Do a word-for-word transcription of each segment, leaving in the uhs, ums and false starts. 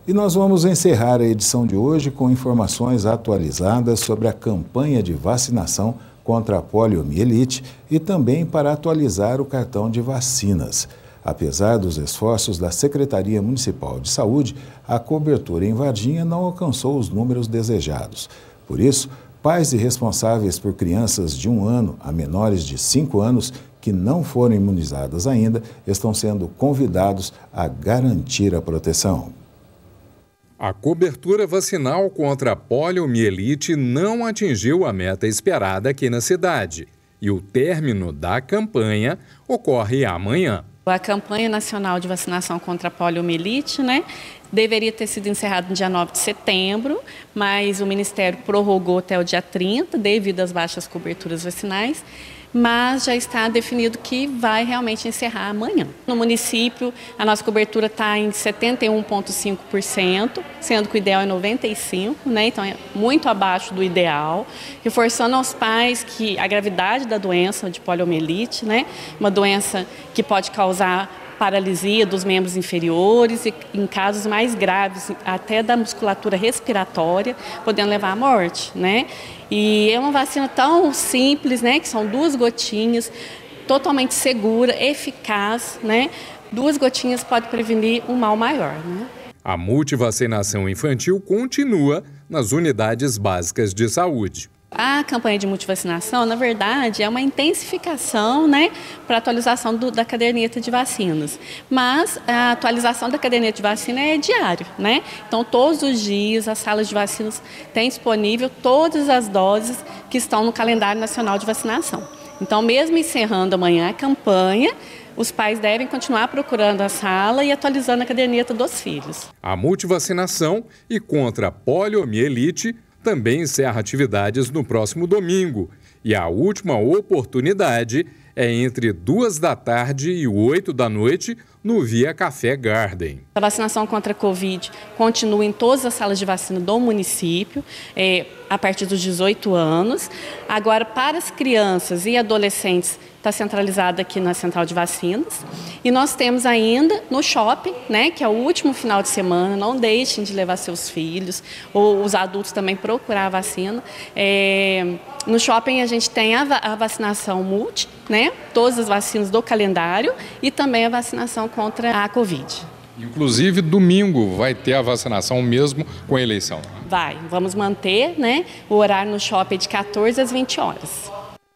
E nós vamos encerrar a edição de hoje com informações atualizadas sobre a campanha de vacinação contra a poliomielite e também para atualizar o cartão de vacinas. Apesar dos esforços da Secretaria Municipal de Saúde, a cobertura em Varginha não alcançou os números desejados. Por isso, pais e responsáveis por crianças de um ano a menores de cinco anos que não foram imunizadas ainda estão sendo convidados a garantir a proteção. A cobertura vacinal contra a poliomielite não atingiu a meta esperada aqui na cidade e o término da campanha ocorre amanhã. A campanha nacional de vacinação contra a poliomielite, né, deveria ter sido encerrada no dia nove de setembro, mas o Ministério prorrogou até o dia trinta devido às baixas coberturas vacinais. Mas já está definido que vai realmente encerrar amanhã. No município, a nossa cobertura está em setenta e um vírgula cinco por cento, sendo que o ideal é noventa e cinco por cento, né? Então é muito abaixo do ideal, reforçando aos pais que a gravidade da doença de poliomielite, né? Uma doença que pode causar paralisia dos membros inferiores e, em casos mais graves, até da musculatura respiratória, podendo levar à morte, né? E é uma vacina tão simples, né? Que são duas gotinhas, totalmente segura, eficaz, né? Duas gotinhas podem prevenir um mal maior, né? A multivacinação infantil continua nas unidades básicas de saúde. A campanha de multivacinação, na verdade, é uma intensificação, né, para a atualização do, da caderneta de vacinas. Mas a atualização da caderneta de vacina é diário, né? Então, todos os dias, as salas de vacinas têm disponível todas as doses que estão no calendário nacional de vacinação. Então, mesmo encerrando amanhã a campanha, os pais devem continuar procurando a sala e atualizando a caderneta dos filhos. A multivacinação e contra a poliomielite também encerra atividades no próximo domingo. E a última oportunidade é entre duas da tarde e oito da noite no Via Café Garden. A vacinação contra a Covid continua em todas as salas de vacina do município, é, a partir dos dezoito anos. Agora, para as crianças e adolescentes, está centralizada aqui na Central de Vacinas. E nós temos ainda no shopping, né, que é o último final de semana, não deixem de levar seus filhos, ou os adultos também procurar a vacina. É, no shopping a gente tem a, a vacinação multi, né, todas as vacinas do calendário e também a vacinação contra a Covid. Inclusive, domingo vai ter a vacinação mesmo com a eleição. Vai, vamos manter, né, o horário no shopping de quatorze às vinte horas.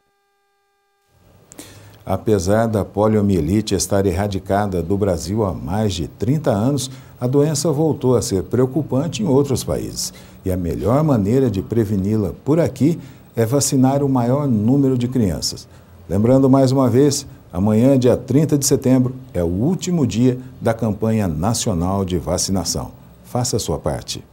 Apesar da poliomielite estar erradicada do Brasil há mais de trinta anos, a doença voltou a ser preocupante em outros países. E a melhor maneira de preveni-la por aqui é vacinar o maior número de crianças. Lembrando mais uma vez, amanhã, dia trinta de setembro, é o último dia da campanha nacional de vacinação. Faça a sua parte.